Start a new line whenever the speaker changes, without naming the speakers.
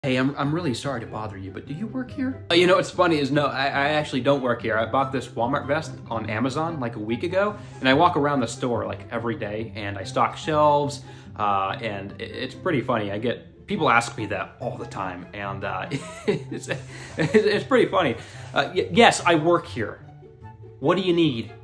Hey, I'm really sorry to bother you, but do you work here? You know, what's funny is no, I actually don't work here. I bought this Walmart vest on Amazon like a week ago, and I walk around the store like every day, and I stock shelves, and it's pretty funny. People ask me that all the time, and it's pretty funny. Yes, I work here. What do you need?